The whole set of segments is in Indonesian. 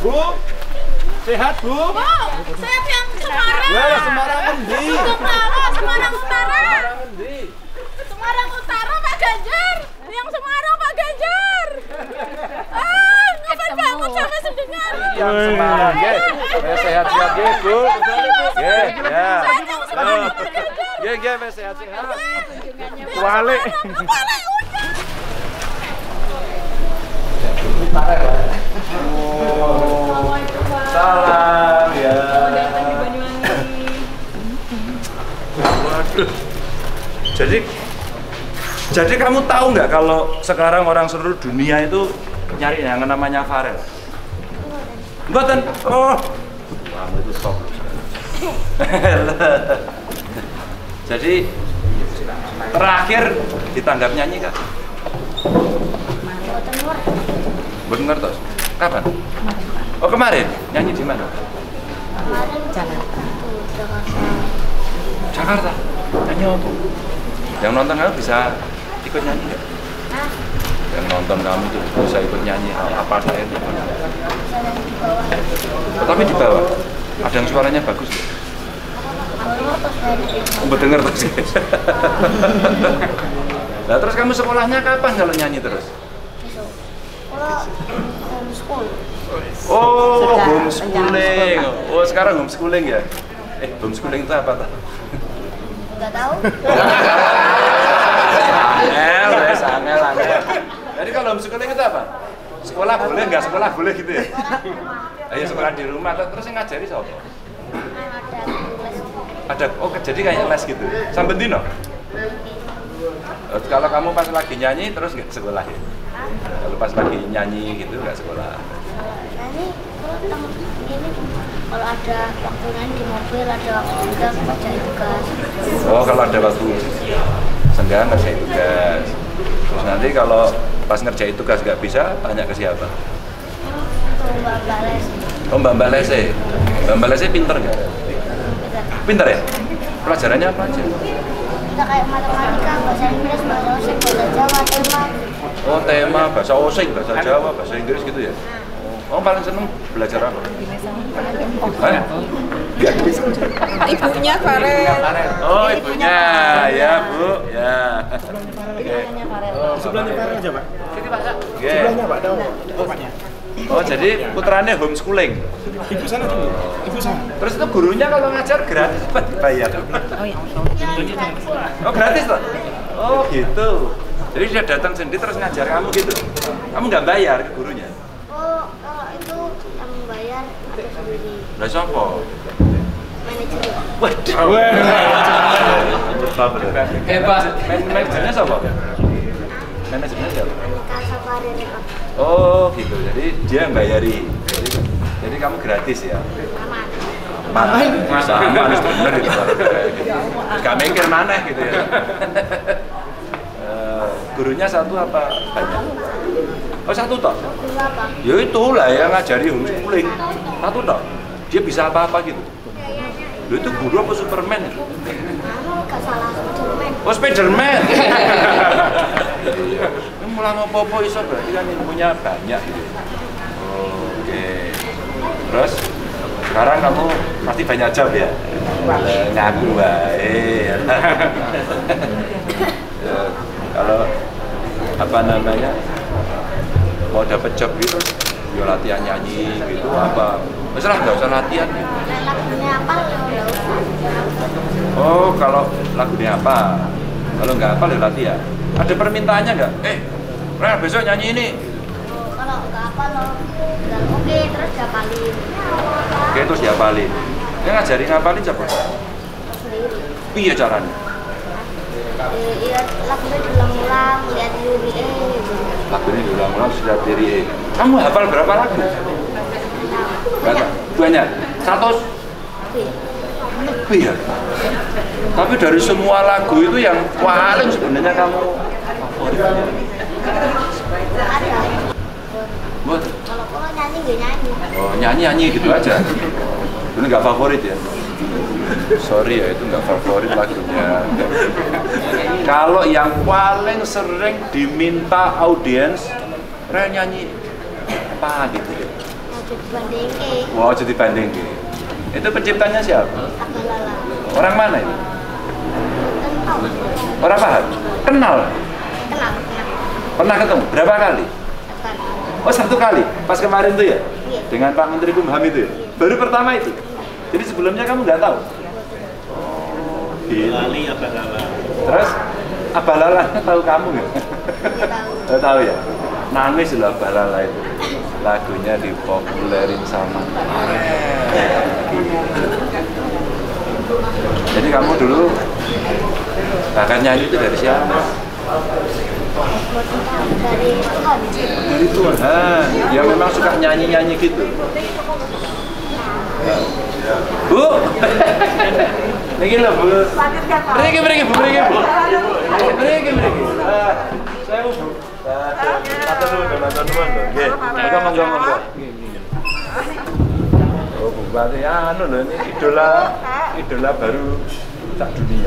Bu, sehat Bu? Bu, saya yang Semarang. Wah, Semarang endi? Semarang Utara. Semarang endi? Semarang Utara Pak Ganjar. Yang Semarang Pak Ganjar. Ngefans banget sama sedengar. Yang Semarang, nggih. Sehat-sehat nggih, Bu. Nggih, ya. Nggih, nggih, sehat-sehat. Walik. Salam ya. Waduh. Jadi kamu tahu nggak kalau sekarang orang seluruh dunia itu nyari yang namanya Farel? Mboten. Oh. Kamu itu sok. Jadi terakhir ditanggap nyanyi Kak? Mboten ngertos. Kapan? Oh kemarin, nyanyi di mana? Kemarin Jakarta. Jakarta. Nyanyi apa? Yang nonton kamu bisa ikut nyanyi nggak? Yang nonton kamu itu bisa ikut nyanyi apa saja itu? Tapi di bawah. Ada yang suaranya bagus nggak? Betul ngertos. Nah terus kamu sekolahnya kapan kalau nyanyi terus? Homeschool. Oh, homeschooling. Oh, sekarang homeschooling ya? Homeschooling itu apa tuh? Enggak tahu. Angel. Jadi kalau homeschooling itu apa? Sekolah boleh, nggak sekolah boleh gitu ya? Ayo sekolah di rumah, terus yang ngajari siapa? Ada, oh jadi kayak les gitu? Sampai dino? Kalau kamu pas lagi nyanyi terus nggak sekolah ya? Kalau pas lagi nyanyi gitu nggak sekolah? Nyanyi terus temen ini kalau ada waktu nyanyi di mobil, ada waktu juga ngerjain tugas. Oh kalau ada waktu senggang ngerjain tugas. Terus nanti kalau pas ngerjain tugas nggak bisa, tanya ke siapa? Mbak Les. Oh Mbak Lese. Mbak Lese pinter nggak? Pinter ya? Pelajarannya apa aja? Kita kayak matematika, bahasa Inggris, bahasa Osing, bahasa Jawa, tema. Oh tema, bahasa Osing, bahasa Jawa, bahasa Inggris gitu ya? Oh paling seneng belajar apa? Ibunya Farel. Oh ibunya, ya Bu, ya. Sebelahnya Farel aja Pak. Oke. Sebelahnya Pak, tahu bapaknya. Oh jadi putranya homeschooling. Ibu sana dulu. Ibu sana. Terus itu gurunya kalau ngajar gratis apa dibayar? Oh gratis toh? Oh gitu. Jadi dia datang sendiri terus ngajar kamu gitu. Kamu nggak bayar ke gurunya? Oh, kalau itu yang bayar aku sendiri. Lah siapa? Manajer. Waduh. Hebat. Manajernya siapa? Manajernya siapa? Nikah Safari Rekod. Oh gitu. Jadi dia yang bayari. Jadi kamu gratis ya? Aman. Sama harus bener itu. Gak mikir mana gitu ya. Gurunya satu apa banyak? Oh satu toh? Dulu apa? Ya itulah yang ngajari homeschooling. Satu toh? Dia bisa apa-apa gitu. Lu itu guru apa Superman? Gak salah, Spiderman. Oh Spiderman. Ini mulai ngopo-opo iso berarti kan ilmunya banyak gitu. Oke. Terus sekarang kamu pasti banyak job ya? Ngaku baik. Kalau apa namanya mau dapet job gitu, ya latihan nyanyi gitu apa? Masalah nggak usah latihan. Lagunya apa? Nggak usah. Oh kalau lagunya apa? Kalau nggak apa ya latihan. Ada permintaannya nggak? Rel besok nyanyi ini. Kalau nggak apa lo, nggak oke terus dapalin. Oke terus diapalin. Yang ngajarin ngapalin siapa? Sendiri. Iya caranya. Iya, lagunya diulang-ulang, lihat liriknya gitu. Lagunya diulang-ulang sudah diri. Kamu hafal berapa lagu? Banyak. Banyak. 100? Lebih ya. Tapi dari semua lagu itu yang paling sebenarnya kamu favorit. Ada. Buat? Kalau nyanyi nggak nyanyi. Oh nyanyi gitu aja. Ini nggak favorit ya? Sorry ya itu nggak favorit lagunya. Kalau yang paling sering diminta audiens, Rel nyanyi apa gitu ya? dibandingin. Wow, jadi bandingke. Itu penciptanya siapa? Abalala. Orang mana itu? Tahu. Orang paham? Kenal? Kenal. Pernah ketemu? Berapa kali? Akan. Oh, 1 kali? Pas kemarin tuh ya? Iya. Dengan Pak Menteri Kumham itu ya? Baru pertama itu? Jadi sebelumnya kamu nggak tahu? Gila. Lali apa lala? Terus Abalala tahu kamu nggak? Tahu. Tahu ya? Nangis loh Abalala itu. Lagunya dipopulerin sama Jadi kamu dulu bahkan nyanyi itu dari siapa? Dari Tuhan. Dari Tuhan. Dia memang suka nyanyi-nyanyi gitu. Bu, ini loh Bu. Beriki Bu. Beriki. Saya Bu. Matur nuwun lho. Nggih. Monggo. Oh, Bu, berarti anu lho ini idola baru sak dunia.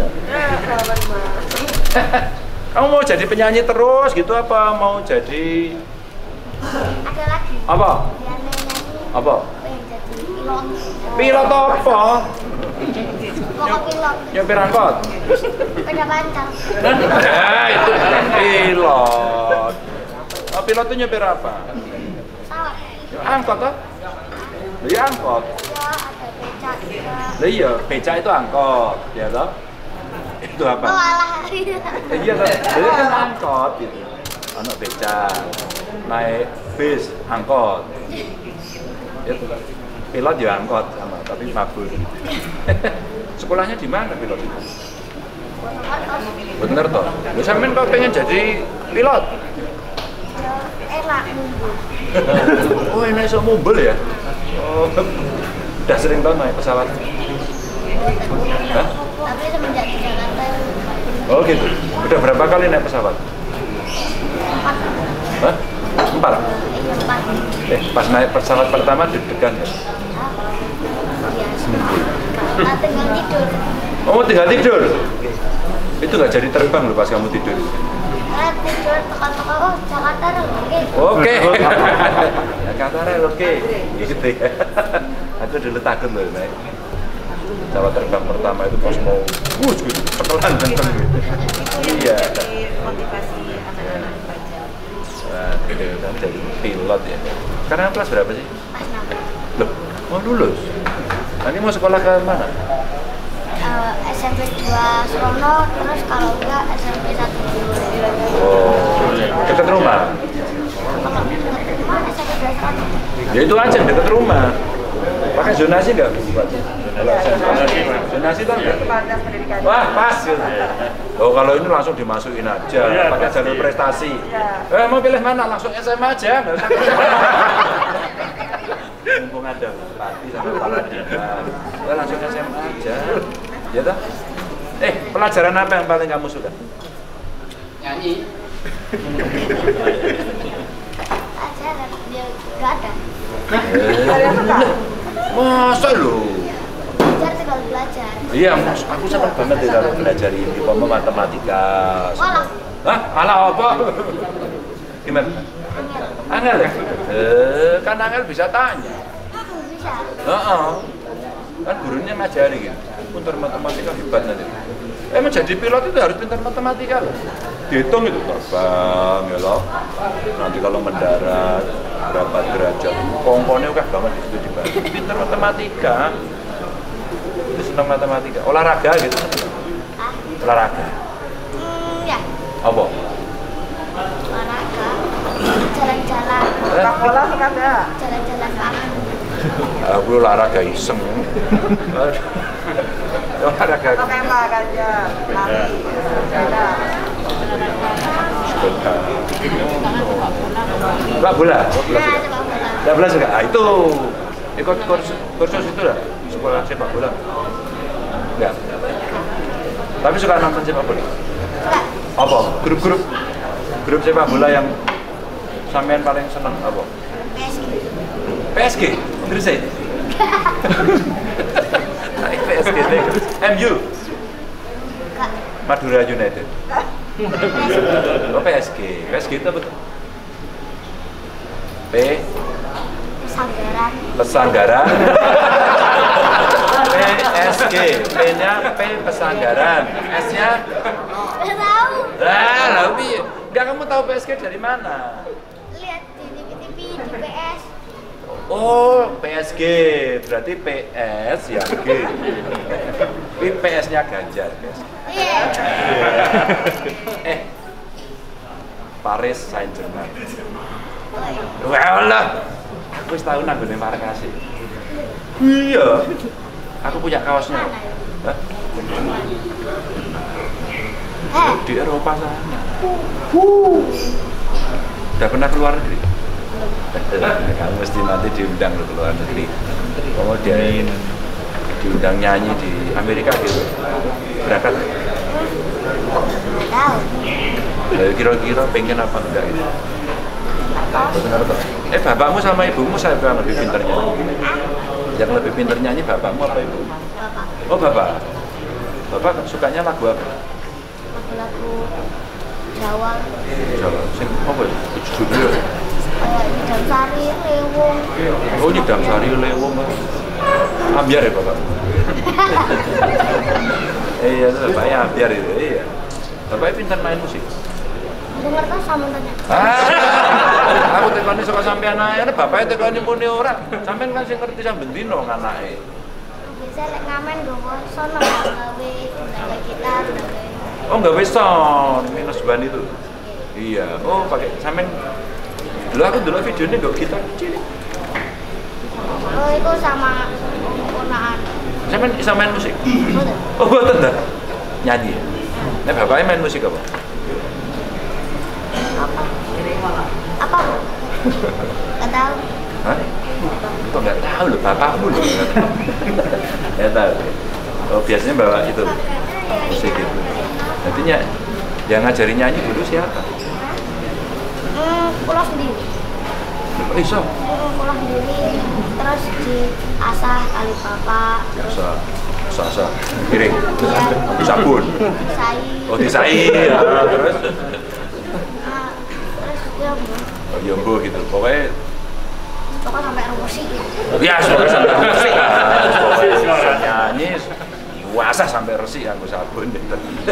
Kamu mau jadi penyanyi terus gitu apa mau jadi Ada lagi. apa? Yang nyanyi. Apa? Pengen jadi pilot. Pilot apa? Pokok pilot. Nyopir angkot. Sepeda panjang. Itu bukan pilot. Oh, pilot itu nyopir apa? Pesawat. Angkot toh? Iya angkot. Ya, ada becak juga. Lah iya, beca itu angkot, ya toh? Itu apa? Oh, alah. Iya toh. Jadi kan angkot gitu. Anak beca. Naik bis angkot. Ya tuh kan. Pilot ya angkot sama, tapi mabur. Sekolahnya di mana pilot itu? Bener toh. Lu sampean kok pengen jadi pilot? Ya, enak nunggu. Oh, enak iso mobil ya? Oh, udah sering tau naik pesawat? Hah? Tapi semenjak di Jakarta Oh gitu? Udah berapa kali naik pesawat? 4. Hah? 4? Iya, 4. Pas naik pesawat pertama deg-degan ya? Biasa. Karena tinggal tidur. Oh, tinggal tidur? Itu nggak jadi terbang loh pas kamu tidur? Karena tidur teka-teka, oh Jakarta oke. Oke. Jakarta oke. Gitu ya. Aku dulu takut loh naik pesawat terbang pertama itu pas mau gitu, pekelan kenceng gitu. Iya. Motivasi anak-anak belajar. Wah, gitu kan jadi pilot ya. Sekarang kelas berapa sih? Pas nambah. Loh, mau lulus? Nanti mau sekolah ke mana? SMP 2 Serono, terus kalau enggak SMP 1 dulu. Oh, dekat rumah? Kalau dekat rumah SMP 2 Serono. Ya itu aja, dekat rumah. Pakai zonasi nggak? Zonasi kan nggak? Wah, pas. Oh, kalau ini langsung dimasukin aja, pakai jalur prestasi. Mau pilih mana? Langsung SMA aja. Mumpung ada Pati sama Paladina, ya langsung SMA aja. Ya toh? Pelajaran apa yang paling kamu suka? Nyanyi. Pelajaran dia nggak ada. Masa lo? Belajar tinggal belajar. Iya, aku senang banget ya kalau belajar ini, matematika. Walah. Hah? Alah apa? Gimana? Angel ya? Kan Angel bisa tanya. Bisa. Kan gurunya ngajari gitu. Pintar matematika hebat nanti. Emang jadi pilot itu harus pintar matematika loh. Dihitung itu terbang ya loh. Nanti kalau mendarat berapa derajat, komponnya udah banget di situ dibahas. Pintar matematika. Itu senang matematika. Olahraga gitu. Olahraga. Ya. Apa? Olahraga. Jalan-jalan. Bola suka nggak? Jalan-jalan pagi. Aku olahraga iseng. Olahraga. Tembak aja, lari, sepeda. Sepak bola? Nah, sepak bola. Sepak bola juga? Ah, itu ikut kursus itu lah, sekolah sepak bola? Enggak? Tapi suka nonton sepak bola? Suka. Apa? Grup sepak bola yang sampean paling seneng apa? PSG. PSG? Gresik? PSG, MU? Enggak. Madura United? Oh PSG itu betul? Pesanggaran. Pesanggaran. PSG, P-nya P Pesanggaran, S-nya Nggak tahu. tapi enggak, kamu tahu PSG dari mana? Lihat di TV-TV di PS. Oh, PSG, berarti PS ya G. Tapi PS-nya Ganjar, guys. Iya. Paris Saint-Germain. Oh, iya. Walah, aku wis tau nang gone markase. Iya. Aku punya kaosnya. Hah? Di Eropa sana. Udah pernah keluar negeri? Kamu mesti nanti diundang ke luar negeri. Kemudian diundang nyanyi di Amerika gitu. Berangkat? Tahu. Kira-kira pengen apa enggak gitu? Bapakmu sama ibumu siapa yang lebih pintar nyanyi? Yang lebih pintar nyanyi bapakmu apa ibu? Bapak. Oh bapak. Bapak sukanya lagu apa? Lagu Jawa. Jawa. Sing apa ya? Judulnya? Nyidam Sari Lewung. Oh Nyidam Sari Lewung. Ambiar ya bapak? Iya itu bapaknya ambiar itu. Iya. Bapaknya pintar main musik. Dengar tuh sama tanya. Aku tekoni suka sampean ae, bapaknya tekoni muni ora. Sampean kan sing ngerti sampean dino anake. Biasa lek ngamen gowo sono gawe gitar. Oh nggak bisa, minus ban itu. Iya. Oh pakai sampean. Dulu aku dulu videonya nggak gitar kecil. Oh itu sama ponaan. Sampean bisa main musik? Betul. Oh betul dah. Nyanyi. Nah bapaknya main musik apa? Apa? Gak tahu. Hah? Kok nggak tahu loh, bapakmu loh. Ya tahu. Oh biasanya bawa itu musik itu. Nantinya yang ngajarin nyanyi dulu siapa? Pulau sendiri. Iso. Pulau sendiri. Terus diasah kali bapak. Biasa. Piring. Sabun. Disai. Oh disai. Ya, terus. Terus ya Oh iya bu gitu. Pokoknya sampai emosi. ya sampai resik. Pokoknya nyanyi puasa sampai resik aku sabun gitu.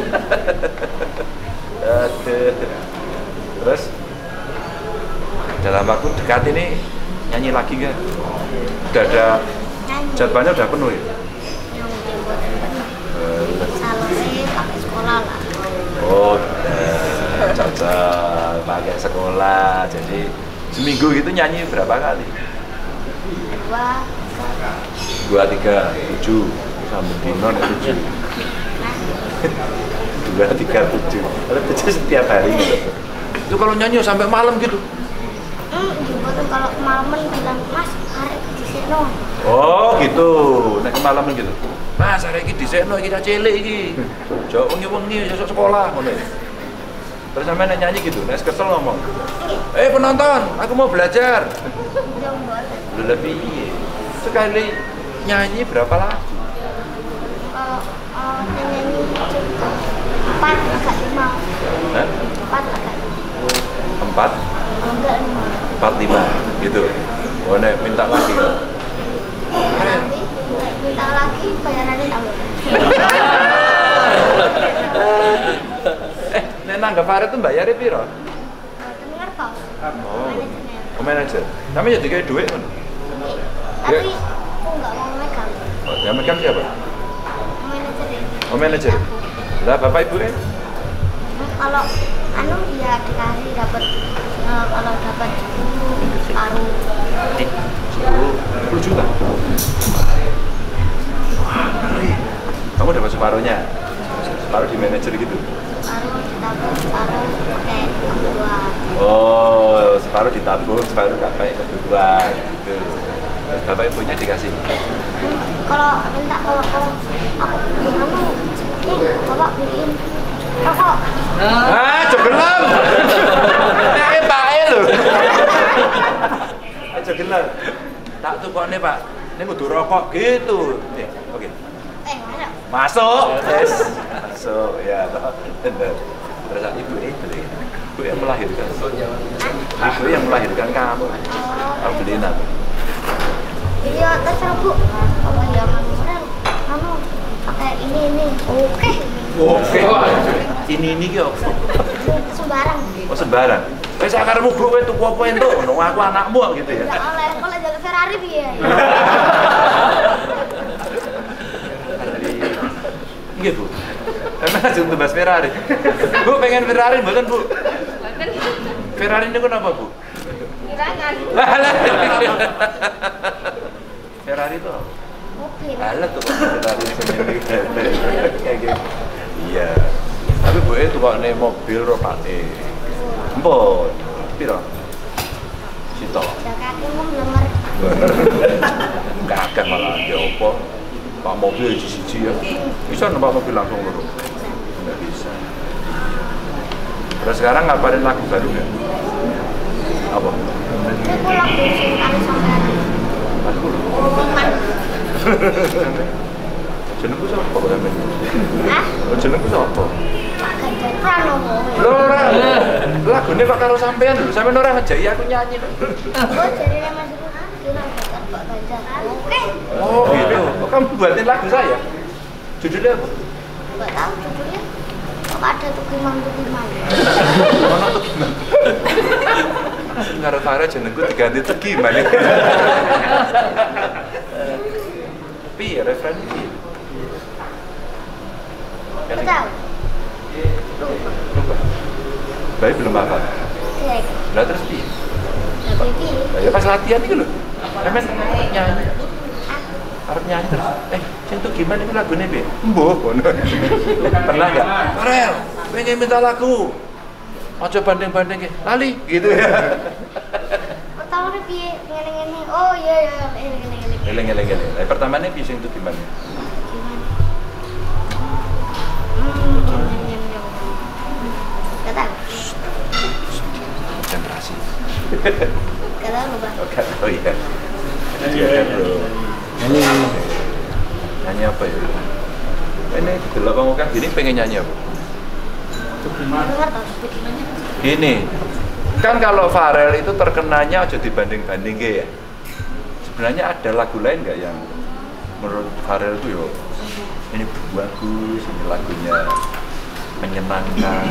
Terus dalam waktu dekat ini nyanyi lagi nggak? Udah ada jadwalnya udah penuh ya? Yang dibuat salurnya pakai sekolah lah. Oh, cocok pakai sekolah. Jadi seminggu gitu nyanyi berapa kali? 2, 3, 7 sampai dino 7. 2, 3, 7. Kalau 7 setiap hari gitu. Itu kalau nyanyi sampai malam gitu. Dibuat kalau malaman bilang mas hari di sini. Oh gitu, nek kemalaman gitu. Mas hari ini di sini kita cilik iki. Jauh wengi-wengi besok sekolah ngono. Terus sampe nek nyanyi gitu, nek kesel ngomong. Penonton, aku mau belajar. Lebih sekali nyanyi berapa lagu? Nyanyi 4 agak 5. Hah? 4 agak 4? enggak 4, 5 gitu. Oh nek minta lagi. Nanti minta lagi bayarannya tambah. Nek nanggap Farid tuh bayarnya piro? Dengar kok. Oh, manajer. Tapi jadi kayak duit kan? Tapi aku nggak mau megang. Oh, yang megang siapa? Manajer ini. Oh, manajer. Lah bapak ibu Kalau anu ya dikasih dapat kalau dapat 10 separuh. 10 juta. Kamu dapat separuhnya? Separuh di manajer gitu? Separuh ditabung, separuh pakai kebutuhan. Oh, separuh ditabung, separuh nggak pakai kebutuhan gitu. Terus bapak ibunya dikasih? Kalau minta kalau aku bapak beliin rokok. Jogelam! Ini pakai lho. Jogelam. Tak tukokne Pak. Ini kudu rokok gitu. Nih, oke. Mana? Masuk. Yes. Masuk ya. Bener. Terus ibu ibu yang melahirkan. Ibu yang melahirkan kamu. Kamu beliin apa? Mas Bu, apa yang kamu pakai ini? Oke. Oke. Ini ki opo? Sembarang. Oh sembarang. Wis sakarepmu Bu kowe tuku apa entuk? Ngono aku anakmu gitu ya. Enggak oleh, kalau jaga Ferrari piye? Nggih Bu. Emang langsung tebas Ferrari. Bu pengen Ferrari mboten Bu? Ferrari niku napa Bu? Kirangan. Ferrari itu apa? Mobil. Alat tuh Ferrari sendiri. Kayak gitu. Iya. Tapi Bu itu kok nih mobil rokane. Empun. Piro? Sito. Jaga aku mau nomor. Kakek malah ya apa? Pak mobil siji ya. Bisa numpak mobil langsung loro. Enggak bisa. Terus sekarang ngapain lagu baru ya? Apa? Aku lagu sing kali sampean. Lagu. Omongan. Jenengku sapa kok sampean? Hah? Jenengku sapa? Pak Ganjar Pranowo. Lho ora. Lagune kok karo sampean lho, sampean ora ngejaki aku nyanyi kok. Oh, jadi Mas Bu kira Pak Ganjar. Oke. Oh gitu. Oh, kamu buatin lagu saya? Judulnya apa? Enggak tahu judulnya. Kok ada tukiman. Ono tuh gimana? Karo Farah jenengku diganti Tegiman. Piye referen piye? Enggak tahu. Lupa. Baik belum hafal. Iya. Lah terus piye? Tapi piye? Lah ya pas latihan iki lho. Sampeyan nyanyi. Arep nyanyi terus. Sing tuh gimana iki lagune piye? Mbuh ngono. Pernah enggak? Farel, pengen minta lagu. Aja banding-banding lali gitu ya. Pertama piye? Ngene-ngene. Oh iya ngene-ngene. Eleng. Pertamanya piye sing tuh gimana? Gak tahu. Konsentrasi. Gak tahu lupa. Oh iya. Iya bro. Nyanyi apa ya? Ini delok kamu kan gini pengen nyanyi apa? Dengar tau speakingannya. Gini, kan kalau Farel itu terkenanya aja dibanding-banding ya. Sebenarnya ada lagu lain nggak yang menurut Farel itu yo ini bagus, ini lagunya menyenangkan?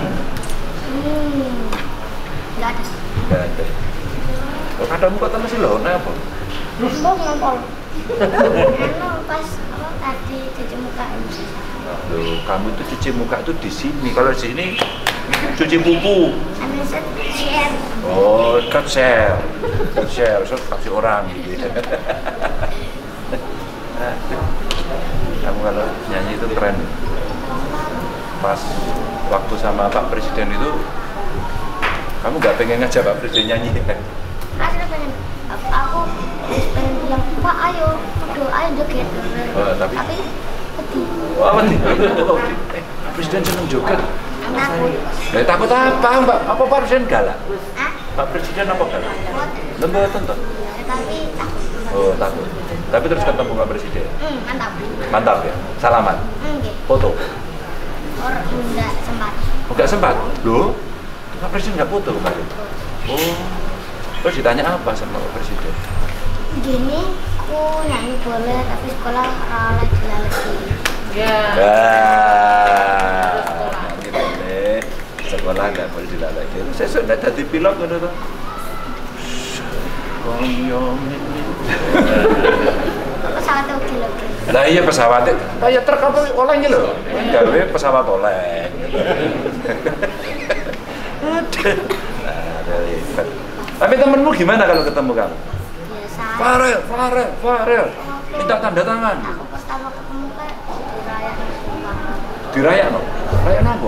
Gak ada. Nggak ada. Oh, kadamu kok masih loh, apa? Mau ngompol. Anu pas apa tadi cuci muka. Loh, kamu itu cuci muka itu di sini. Kalau di sini cuci pupu. Anu share. Oh, share, so kasih orang gitu. Kamu kalau nyanyi itu keren. Pas waktu sama Pak Presiden itu, kamu nggak pengen ngajak Pak Presiden nyanyi? Rasanya pengen. Aku pengen bilang Pak ayo joget. Oh, tapi pedih. Oh, pedih. Presiden seneng joget. Takut. Takut apa, Mbak? Apa Pak Presiden galak? Hah? Pak Presiden apa galak? Lembut tentu. Tapi takut. Oh, takut. Tapi terus ketemu Pak Presiden. Mantap. Mantap ya. Salaman. Nggih. Foto. Enggak sempat. Enggak sempat. Loh? Pak Presiden enggak foto kemarin. Oh. Terus ditanya apa sama Pak Presiden? Gini, aku nyanyi boleh tapi sekolah oleh dilalui. Ya. Nyanyi boleh. Sekolah enggak boleh dilalui. Saya sudah jadi pilot ngono to. Pesawat gila. Lah iya pesawatnya, kayak truk apa oleng gitu loh. Gawe pesawat oleng. Ada hebat. Tapi temenmu gimana kalau ketemu kamu? Biasa. Farel. Minta tanda tangan. Aku pertama ketemu kayak Di raya no? Raya apa?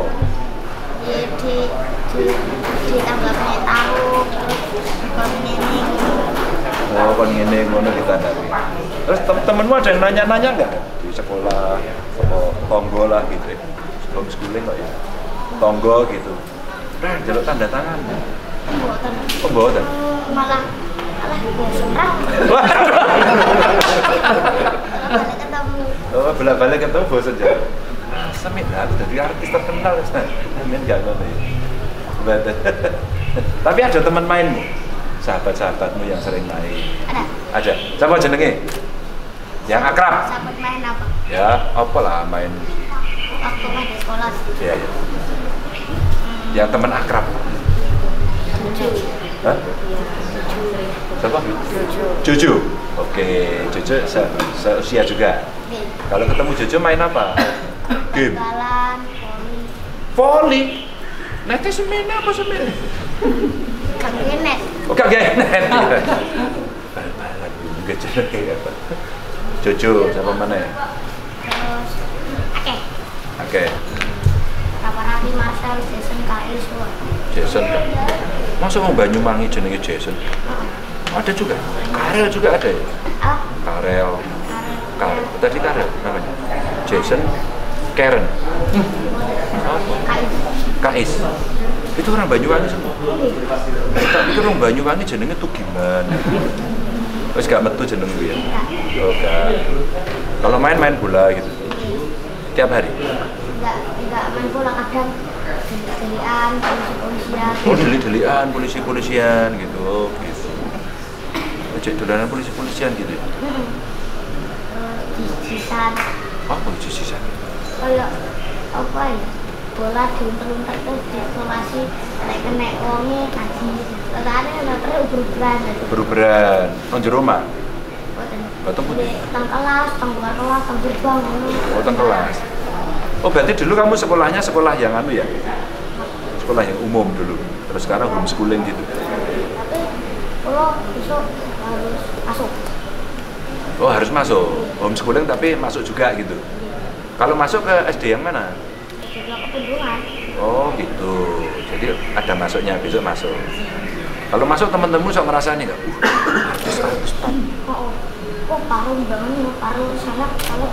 Di tanggapnya tahu terus ini. Oh, kon ngene ngono ditandani. Terus temenmu ada yang nanya-nanya enggak di sekolah atau tonggo lah gitu ya? Homeschooling kok ya? Tonggo gitu. Jaluk tanda tangan. Pembuatan. Malah bosan lah. Balik ketemu. Oh, balik ketemu bosan aja. Semit lah, jadi artis terkenal Amin enggak ngono ya. Tapi ada teman mainmu? Sahabat-sahabatmu yang sering main? Ada. Ada. Siapa jenenge? Yang akrab. Sampai main apa? Ya, apa lah main. Waktu main di sekolah. Ya, ya. Yang teman akrab. Hah? Siapa? Jojo. Oke, Jojo seusia juga. Kalau ketemu Jojo main apa? Game. Jalan, Voli. Nanti semen apa semen? kagenet. Oh, gak genet. Bal-balan gak jelas kayak apa. Jojo sama mana? Terus, oke. Raffi Marcel, Jason Kais, Jason kan? Masa mau Banyuwangi jenenge Jason? Ada juga? Karel juga ada ya? Karel. Tadi Karel namanya? Jason, Karen. Kais. Itu orang Banyuwangi semua. Itu orang Banyuwangi jenenge tuh gimana? Terus gak metu jeneng gue ya? Oh gak. Kalau main bola gitu? Tiap hari? Enggak main bola, kadang deli-delian, polisi-polisian. Oh deli-delian, polisi-polisian gitu. Oh gitu. Ojek dolanan polisi-polisian gitu ya? Jis-jisan. Apa jis-jisan? Kayak apa ya? Bola diunter-unter terus diisolasi, kena wonge ngaji. Terus terus uber-uberan. Uber-uberan. Nang jero omah? Boten putih. Tang kelas, tang luar kelas, tang gerbang. Oh, tang kelas. Oh, berarti dulu kamu sekolahnya sekolah yang anu ya? Sekolah yang umum dulu. Terus sekarang homeschooling gitu. Tapi kalau besok harus masuk. Oh, harus masuk. Homeschooling tapi masuk juga gitu. Kalau masuk ke SD yang mana? Jadi kependudukan. Oh, gitu. Jadi ada masuknya, besok masuk. Kalau masuk teman-teman sok ngerasani enggak? Artis. Oh, paruh banget, paruh salah.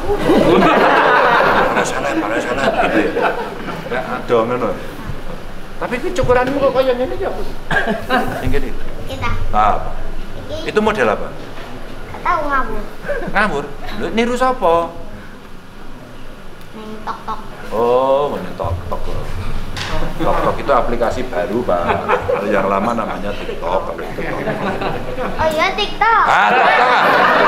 Parah salah gitu ya. Kayak ada ngono. Tapi ini cukuranmu kok kayak ngene iki apa? Sing kene. Kita. Apa? Itu model apa? Gak tahu ngabur. Ngawur? Lho niru sapa? Neng tok-tok. Oh, tok-tok. Tok-tok itu aplikasi baru, Pak. Yang lama namanya TikTok. Oh iya, TikTok. TikTok.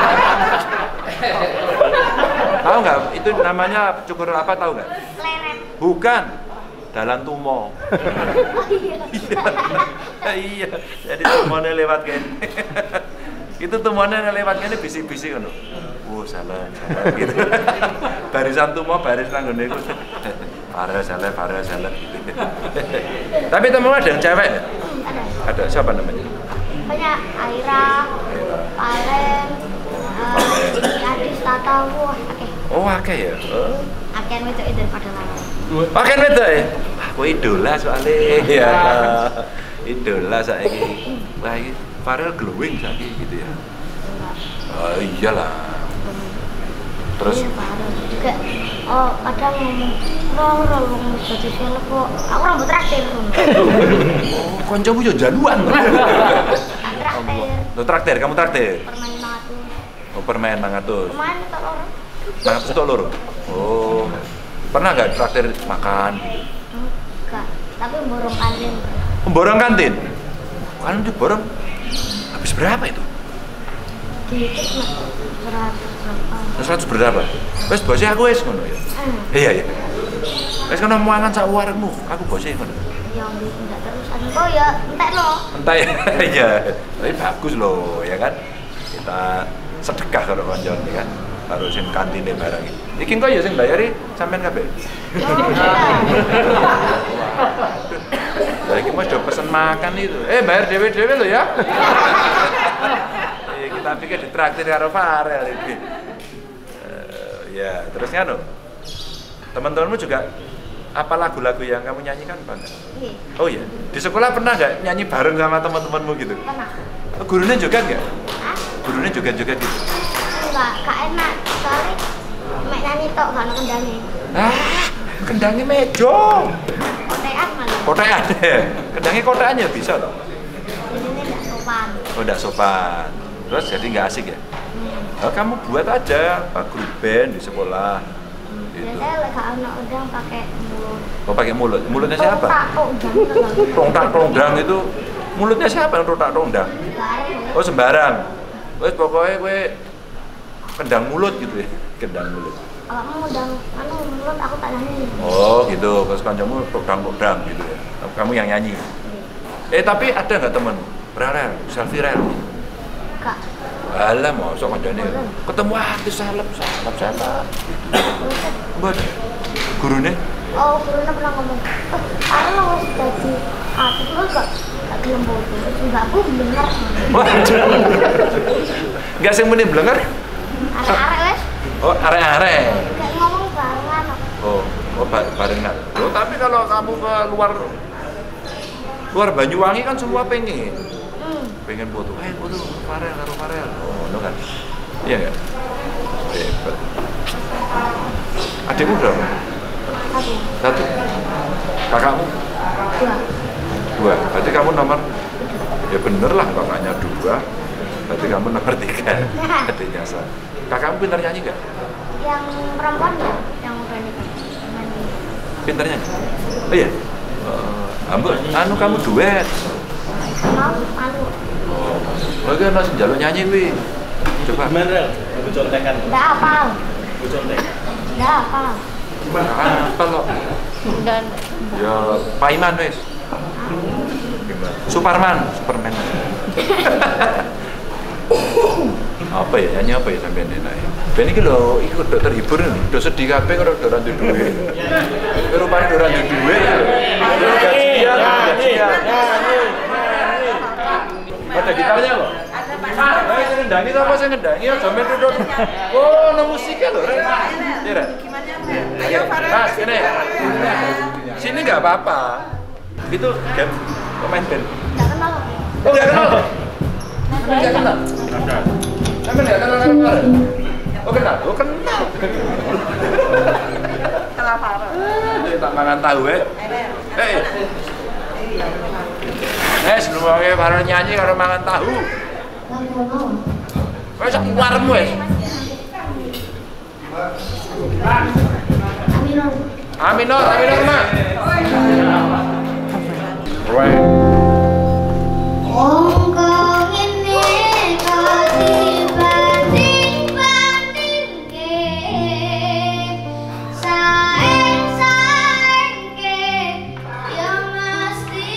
Tahu nggak? Itu namanya cukur apa tahu nggak? Leret. Bukan. Dalan tumo. Oh iya. Iya. Jadi tumonya lewat kene. Itu tumonya lewat kene bisik-bisik ngono. Oh, salah gitu. Barisan tumo baris nang ngene iku. Parah salah gitu. Tapi temen ada yang cewek ya? Ada. Siapa namanya? Banyak Aira, Palen, Adis, Tata, wah, oke. Oh, akeh ya. Oh. Akhirnya itu daripada lama. Pakai itu ya? Aku idola soalnya. Iya. Idola saiki. Wah, iki Farel glowing saiki gitu ya. Oh, iyalah. Terus juga kadang ngomong roll jadi film kok aku rambut traktir oh koncomu yo jaluan traktir kamu traktir permen 100 oh permen 100 kemarin itu orang 100 tok loro oh pernah nggak traktir makan enggak tapi borong kantin borong kantin kan itu borong habis berapa itu dikit mah 100 berapa? Wes bosnya aku wes ngono ya. Iya. Wes kono mangan sak warungmu, aku bosnya ngono. Ya enggak terus oh ya entekno. Entek. Iya. Tapi bagus loh ya kan. Kita sedekah karo kancan ya kan. Karo sing kantine barang iki. Iki kok ya sing bayari sampean kabeh. Lah iki mesti pesen makan itu. Bayar dhewe-dhewe lho ya. Kita pikir ditraktir karo Farel iki. Ya, terus kan teman-temanmu juga apa lagu-lagu yang kamu nyanyikan Bang? Iya. Oh iya, di sekolah pernah nggak nyanyi bareng sama teman-temanmu gitu? Pernah. Gurunya juga nggak? Hah? Gurunya juga gitu? Enggak enak, soalnya mek nyanyi tok gak ono kendangnya. Kendangnya mejo. Kotean malah. Kotean deh. Kendangnya kotean ya bisa loh. Ini enggak sopan. Oh enggak sopan. Terus jadi nggak asik ya? Oh, kamu buat aja grup band di sekolah. Gitu. Biasanya lek gak ono udang pakai mulut. Oh pakai mulut. Mulutnya siapa? Tongdang itu mulutnya siapa yang rotak tongdang? Oh sembarang. Wes pokoknya gue kendang mulut gitu ya, kendang mulut. Kamu udah mulut aku tak nyanyi. Oh gitu, pas kancamu kodang gitu ya. Kamu yang nyanyi. Tapi ada nggak temen? Rel, selfie rel. Kak. Alah mau sok kancane. Ketemu artis salep. Buat gurune? Oh, gurune pernah ngomong. Aku wis dadi artis terus kok gak gelem foto. Enggak aku blenger. Enggak sing muni blenger? Arek-arek wis. Oh, arek-arek. Kayak ngomong barengan. Oh, barengan. Loh, tapi kalau kamu ke luar Banyuwangi kan semua pengen foto. Foto Farel. Oh, no kan. Iya enggak? Hebat. Adikmu berapa? Satu. Kakakmu? Dua. Berarti kamu nomor, ya bener lah kakaknya 2. Berarti kamu nomor 3. Adiknya satu. Kakakmu pintar nyanyi nggak? Yang perempuan ya, yang udah nikah. Pintar nyanyi? Oh iya? Kamu duet? Malu. Oh kan harus jalur nyanyi wih. Coba. Gimana Rel? Aku contekan. Nggak hafal. Aku contek. Nggak hafal. Apa lo? Dan Ya Pak Iman wis. Superman. Apa ya? Nyanyi apa ya sampean enak ya? Ben iki lho, iki udah terhibur nih. Udah sedih kabeh karo ora duwe duit. Rupane ora duwe duit. Gajian. Ada gitarnya loh. Saya ngendangi apa saya ngendangi aja main duduk. Oh, no musiknya loh, Ren. Iya, Ren. Ayo, Mas, sini. Sini nggak apa-apa. Itu game pemain band. nggak kenal. Oh, nggak kenal. Nggak kenal. Emang nggak kenal kenal. Oh kenal. Kenal Farel. Tak makan tahu sebelum wae Farel nyanyi karo mangan tahu. Wes warmu wes. Aminor, Mak. Mongko ngene kok dibanding-bandingke saeng-saengke ya mesti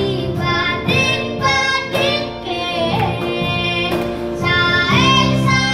saeng-saeng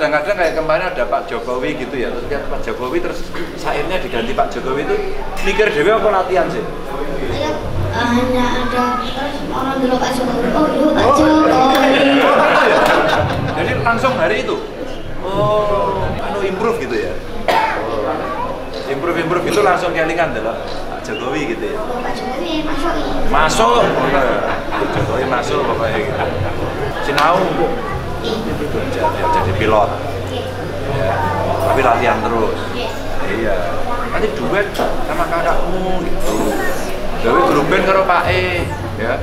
kadang-kadang kayak kemarin ada Pak Jokowi gitu ya, terus lihat Pak Jokowi terus sairnya diganti Pak Jokowi itu mikir dewe apa latihan sih? Saya hanya ada orang dulu Pak Jokowi. Oh, yuk Pak Jokowi. Jadi langsung hari itu. Oh, improve gitu ya. Improve itu langsung kelingan dulu Pak Jokowi gitu ya. Pak Jokowi masuk. Masuk. Pak Jokowi masuk pokoknya gitu. Sinau jadi pilot. Ya, tapi latihan terus. Iya. Nanti duet sama kakakmu gitu. Gawe grupen karo Pak E, ya.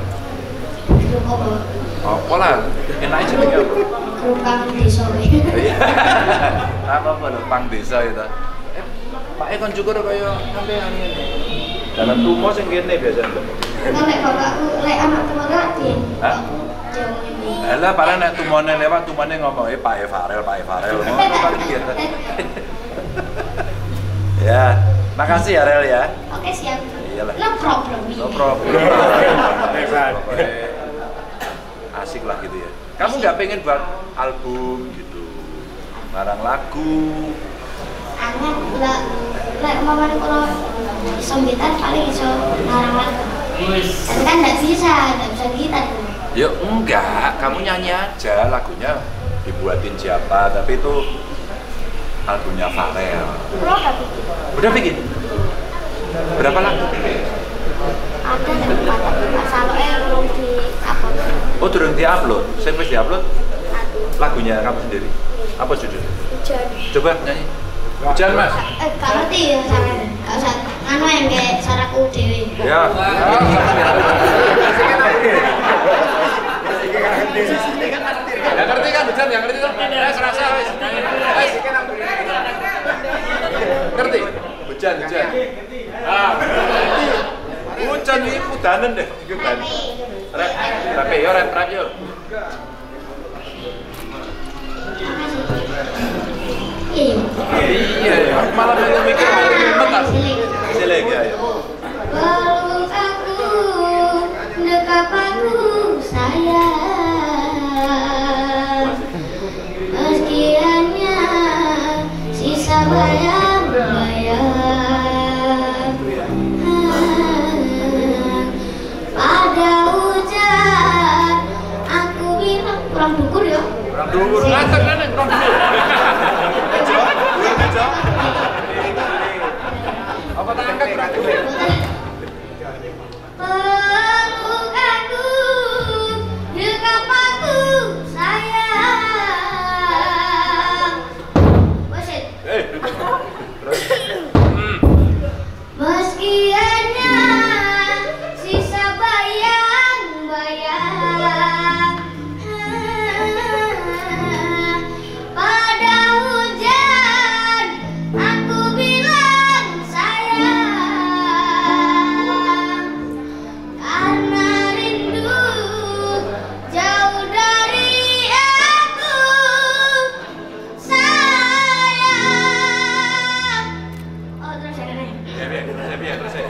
Apa lah? Enak jenenge apa? Grup Pang Desa. Iya. Apa lho Pang Desa itu. Pak E kan juga kaya sampean ngene. Dalam tumo sing kene biasanya. Nek bapakku lek anak tuwa lagi. Hah? Jauh ini. Alah paling nek tumone lewat tumone ngomong Pak E Farel. Ngono paling gitu. Ya, makasih ya Rel ya. Oke, siap. Iyalah. No problem. No problem. Asik lah gitu ya. Kamu nggak pengen buat album gitu, ngarang lagu? Aneh, lek mamane kalau iso gitar paling iso ngarang lagu. Tapi kan nggak bisa gitar. Ya enggak, kamu nyanyi aja lagunya dibuatin siapa, tapi itu albumnya Farel. Udah bikin? Berapa lagu? Ada tapi masalahnya belum di-upload. Oh, turun di-upload? Saya wis di-upload? Lagunya kamu sendiri? Apa judulnya? Hujan. Coba nyanyi. Hujan, Mas? Gak ngerti ya caranya. Gak usah, anu yang kayak caraku dewe. Ya. Ya ngerti kan hujan, ya ngerti tuh. Serasa wis. Ngerti? Hujan. Hujan ini udanan deh. Tapi yo rap yo. Iya, malah mikir mentas. Silek ya. Peluk aku, dekap aku sayang. Meski hanya sisa bayang-bayang. Pada hujan, aku bilang kurang dukur ya. Kurang dukur, ngacak nenek kurang dukur. Apa tak angkat kurang dukur? Peluk aku, dekap aku sayang. Boset. Meski hanya sisa bayang-bayang. Pada hujan aku bilang sayang. Karena rindu jauh dari aku sayang. Oh terus saya Terus ya.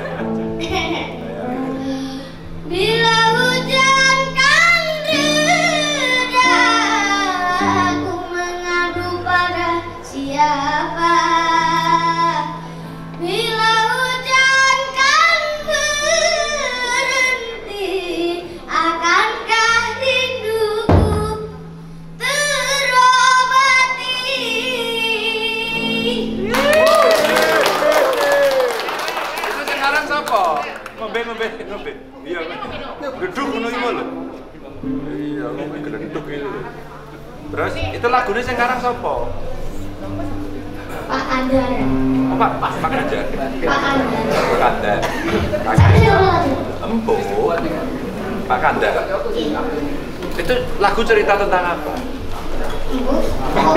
Bila hujan kan reda, aku mengadu pada siapa? Bila hujan kan berhenti, akankah rinduku terobati? Itu sekarang siapa? Ngombe. Iya. Gedung ngono iki lho. Iya, ngombe gedung itu. Terus itu lagunya sekarang siapa? Pak Andar. Oh, Pak Ganjar. Pak Andar. Pak Kandar. Tapi siapa lagi? Empuk. Pak Kandar. Itu lagu cerita tentang apa? Oh,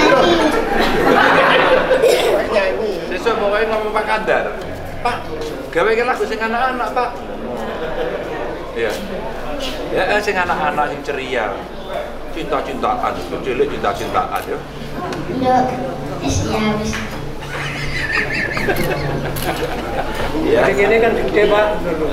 nyanyi. Sesuk pokoknya ngomong Pak Kandar. Pak, gawe lagu sing anak-anak, Pak. Iya. Ya, sing anak-anak sing ceria. Cinta-cintaan, cilik cinta-cintaan ya. Nggak, ya wis. Iya. Sing ini kan gede, Pak.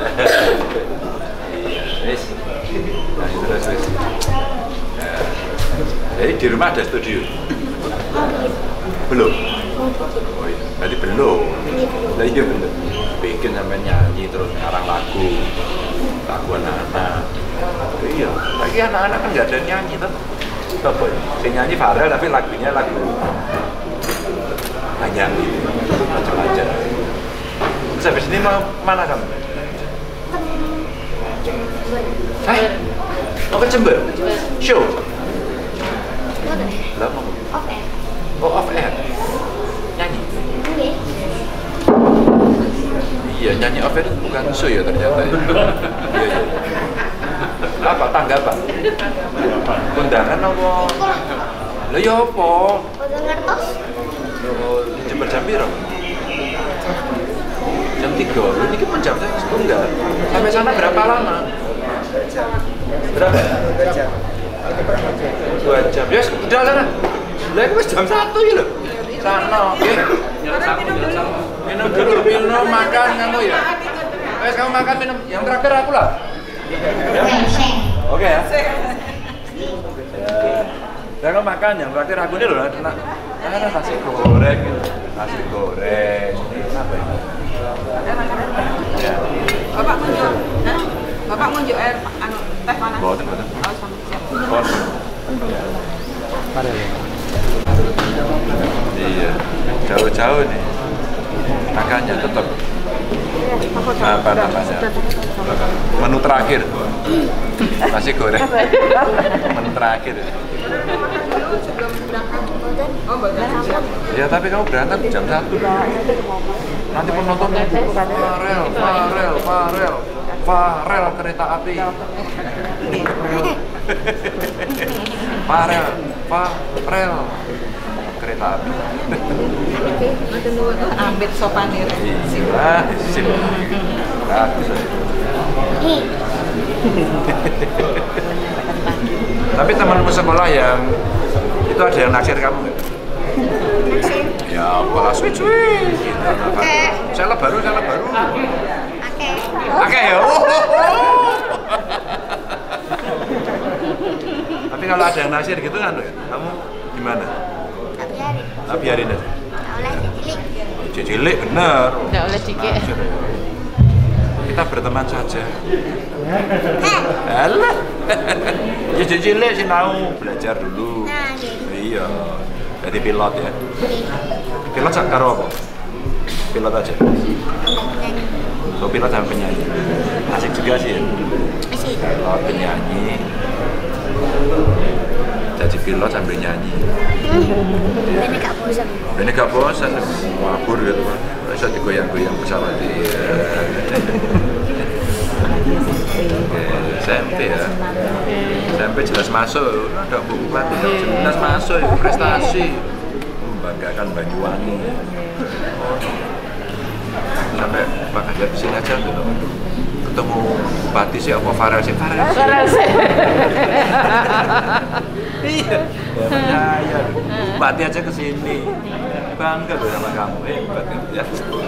Wis. Nah, terus. Jadi di rumah ada studio. Belum? Oh iya, berarti belum. Nah, iya belum. Bikin sampai nyanyi terus ngarang lagu anak-anak. Iya, lagi anak-anak kan nggak ada nyanyi tuh. Apa ya? Saya nyanyi Farel tapi lagunya lagu banyak gitu, macam-macam. Terus habis ini mau mana kamu? Mau ke Jember? Show? Lah mau? Off air. Oh, off air? Nyanyi? Oke. Iya, nyanyi off air bukan show ya ternyata ya. Iya, iya. Apa? Tanggapan? Undangan apa? Lah ya apa? Udah ngertos? Oh, Jember jam piro? Jam 3. Loh, ini kan jam setengah. Sampai sana berapa lama? Berapa? 2 jam. 2 jam. Ya, udah sana. Lah itu jam 1 ya lho. Sana, oke. Minum dulu, minum, makan kamu ya. Wes kamu makan minum. Yang terakhir aku lah. Ya. Oke ya. Ya kamu makan, yang terakhir aku ini loh. Nasi goreng. Nasi goreng. Apa ini? Ya. Bapak ngunjuk air teh panas. Boten. Oh, sama siap. Iya, jauh-jauh nih. Makanya tetap apa namanya? Menu terakhir. Nasi goreng. Menu terakhir. Oh, bagus. Ya tapi kamu berangkat jam 1. Nanti penontonnya Farel kereta api. Farel kereta api. Ambil sopanir. Iya, sip. Bagus. Tapi temanmu sekolah yang itu ada yang naksir kamu nggak? Naksir. Ya, apalah sweet. Salah baru. Oke ya. Tapi kalau ada yang naksir gitu kan, kamu gimana? Tak biarin. Biarin aja. Tak oleh cilik. Cilik bener. Nggak oleh cikik. Naksir ya. Kita berteman saja. Alah. Ya cilik sih tahu belajar dulu. Nah, gitu. Iya. Jadi pilot ya. Pilot karo apa? Pilot aja. Nyanyi. So pilot sama penyanyi. Asik juga sih ya. Asik. Pilot penyanyi. Jadi pilot sambil nyanyi. Ini gak bosan. Ini gak bosan, mabur gitu kan. Bisa digoyang-goyang pesawat di SMP ya. SMP jelas masuk, ada buku pelatih jelas masuk, prestasi. Membanggakan Banyuwangi. Sampai Pak Ganjar kesini aja gitu. Ketemu bupati sih apa Farel sih. Iya, ya percaya. Bupati aja kesini. Bangga loh sama kamu, hebat ya.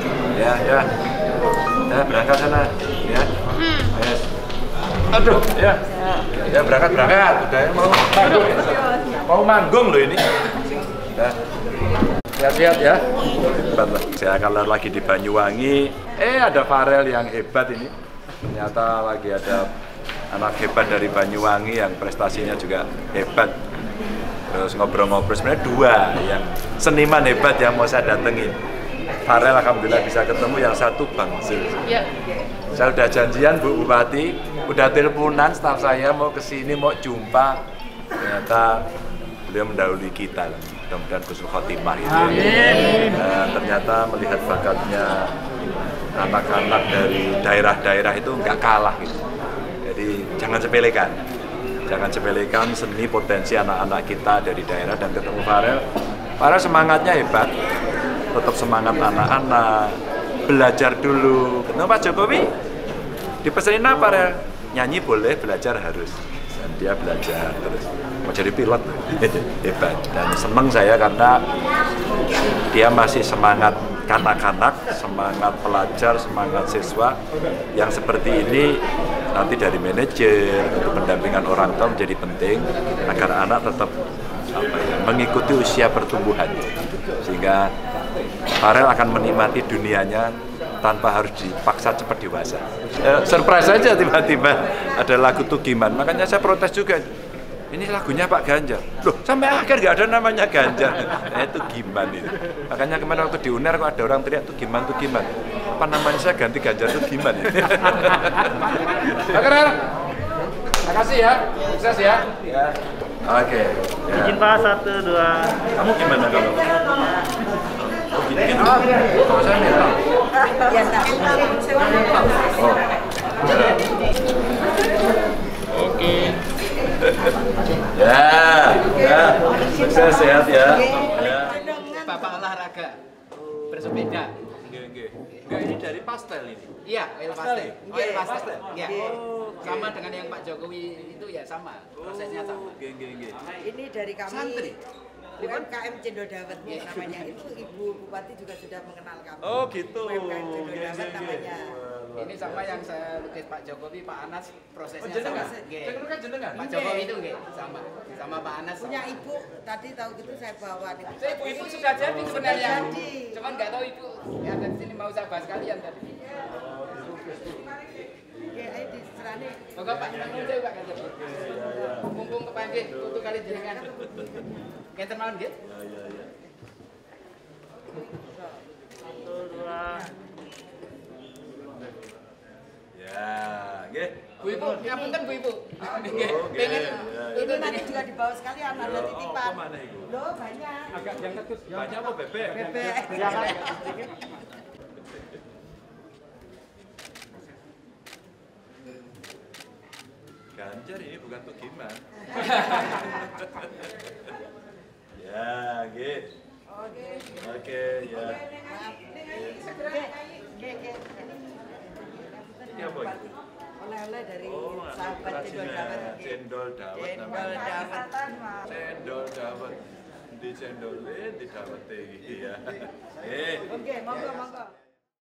Ya berangkat sana, ya. Yes. Aduh, ya. Ya berangkat. Udah mau manggung loh ini. Ya. Siap-siap ya. Hebat lah. Saya kalau lagi di Banyuwangi, ada Farel yang hebat ini. Ternyata lagi ada anak hebat dari Banyuwangi yang prestasinya juga hebat. Terus ngobrol-ngobrol, sebenarnya 2 yang seniman hebat yang mau saya datengin. Farel alhamdulillah bisa ketemu, yang satu Bang Zul. Ya. Saya udah janjian Bu Bupati, udah teleponan staf saya mau kesini mau jumpa. Ternyata beliau mendahului kita lah. Mudah-mudahan khusnul khotimah gitu. Amin. Ternyata melihat bakatnya anak-anak dari daerah-daerah itu nggak kalah gitu. Jadi jangan sepelekan seni potensi anak-anak kita dari daerah. Dan ketemu Farel semangatnya hebat, tetap semangat anak-anak, belajar dulu. Ketemu Pak Jokowi, dipesenin apa Farel? Nyanyi boleh, belajar harus. Dan dia belajar terus mau jadi pilot. Hebat. Dan seneng saya karena dia masih semangat kanak-kanak, semangat pelajar, semangat siswa yang seperti ini. Nanti dari manajer untuk pendampingan orang tua menjadi penting agar anak tetap mengikuti usia pertumbuhannya, sehingga Farel akan menikmati dunianya tanpa harus dipaksa cepat dewasa. Surprise aja tiba-tiba ada lagu Tugiman, makanya saya protes juga. Ini lagunya Pak Ganjar. Loh, sampai akhir nggak ada namanya Ganjar. Tugiman itu. Makanya kemarin waktu di UNER kok ada orang teriak Tugiman. Apa namanya, saya ganti Ganjar Tugiman. Oke, makasih ya. Sukses ya. Oke. Izin Pak, 1, 2. Kamu gimana kalau? Gini. Kalau saya netral. Oh. Oke. Ya, sukses, sehat ya. Bapak olahraga bersepeda. Enggak, ini dari pastel ini. Iya, oil pastel. Oil pastel. Iya. Sama dengan yang Pak Jokowi itu ya sama. Prosesnya sama. Ini dari kami. Santri. UMKM Cendol Dawet namanya. Itu Ibu Bupati juga sudah mengenal kami. Oh gitu. UMKM Cendol Dawet namanya. Ini sama yang saya lukis Pak Jokowi, Pak Anas prosesnya jenengan. sama. Nggih. Jenengan kan jenengan. Pak Jokowi itu nggih sama Pak Anas. Punya Ibu tadi tahu gitu saya bawa nih. Ibu sudah jadi sebenarnya. Jadi. Cuman nggak tahu Ibu yang ada di sini mau saya bahas kalian tadi. Oke, ayo diserani. Moga Pak, saya Pak Ganjar. Mumpung kepanggih tutu kali jenengan. Ngenten mawon nggih? Ya. 1, 2. Ya, nggih. Bu Ibu, ngapunten Bu Ibu. Nggih. Oh, Pengen nggih. Ini nanti juga dibawa sekalian ada titipan. Oh, kemana itu? Loh, banyak. Banyak apa bebek? Bebek. Ganjar ini bukan Tugiman. Ya, nggih. Oke, ya. Ini apa ini? Oleh-oleh dari Oh, sahabat Cendol Dawet. Cendol Dawet namanya. Cendol Dawet. Di cendol di dawet iki ya. Oke, monggo.